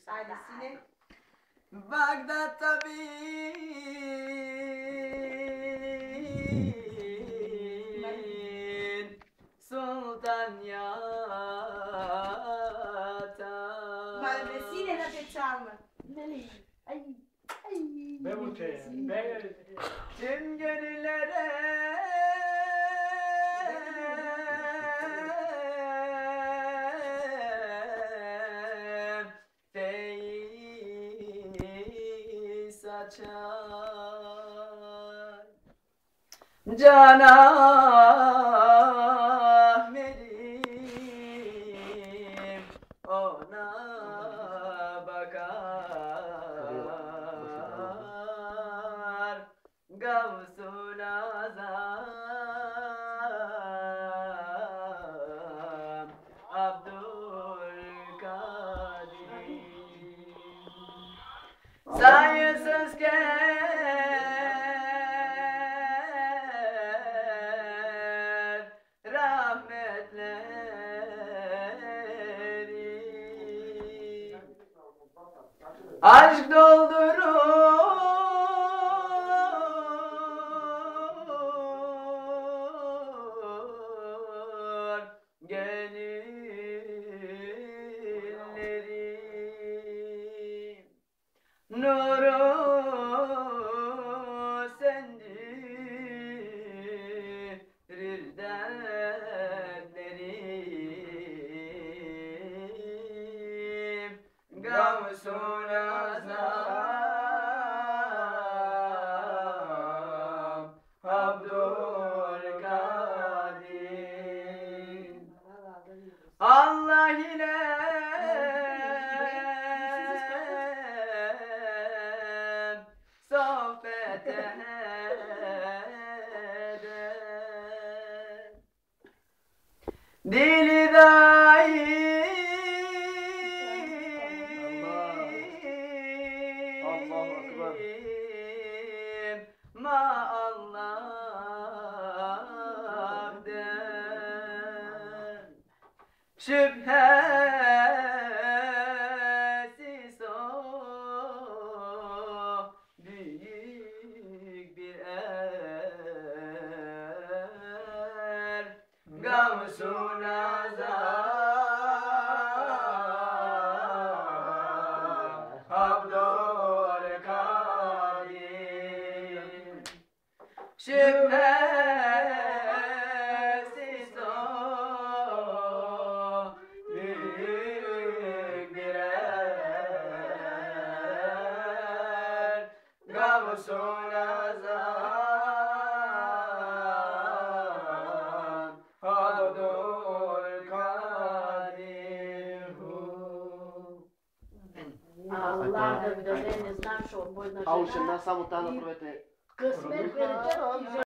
Ailesine. Bagdat tabin Sultan yata Malvesine na pecciamo. Tüm gönüllere feyiz açar Can Ahmet'im ona bakar Gavsul Azam Abdülkadir sayısız kez rahmetleri aşk doldurur gönülleri nuru sendirir dertlerim Gavsul Azam Abdülkadir Allah ile sohbet eder dili daim ma Allah der şüphesiz o büyük bir er Gavsul Azam Abdülkadir şüphesiz o büyük bir er Gavsul Azam Abdülkadir Allah da döneniz naš, boj na A uče na samo tamo provete. Kısmet verecek.